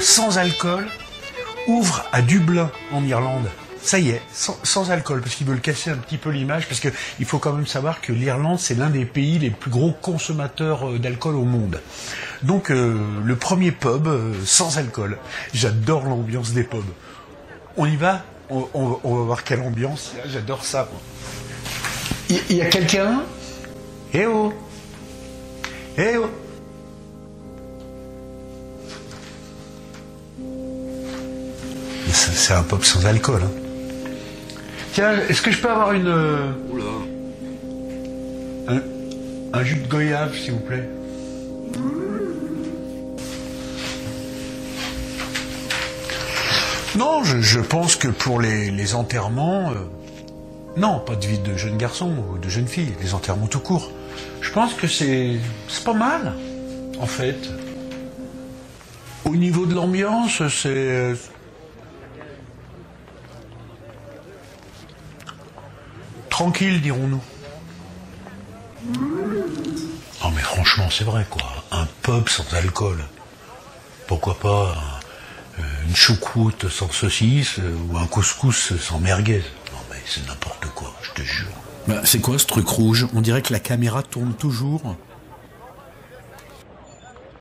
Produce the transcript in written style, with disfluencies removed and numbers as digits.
sans alcool ouvre à Dublin, en Irlande. Ça y est, sans alcool, parce qu'ils veulent casser un petit peu l'image, parce qu'il faut quand même savoir que l'Irlande, c'est l'un des pays les plus gros consommateurs d'alcool au monde. Donc, le premier pub sans alcool. J'adore l'ambiance des pubs. On y va, on va voir quelle ambiance. J'adore ça, moi. Il y a quelqu'un? Eh oh! Eh oh! C'est un pub sans alcool. Hein. Tiens, est-ce que je peux avoir une... un jus de goyave, s'il vous plaît? Non, je pense que pour les enterrements... non, pas de vie de jeunes garçons ou de jeunes filles, les enterrements tout court. Je pense que c'est pas mal, en fait. Au niveau de l'ambiance, c'est... tranquille, dirons-nous. Non mais franchement, c'est vrai quoi. Un pub sans alcool. Pourquoi pas une choucroute sans saucisse ou un couscous sans merguez. Non mais c'est n'importe quoi, je te jure. Bah, c'est quoi ce truc rouge? On dirait que la caméra tourne toujours.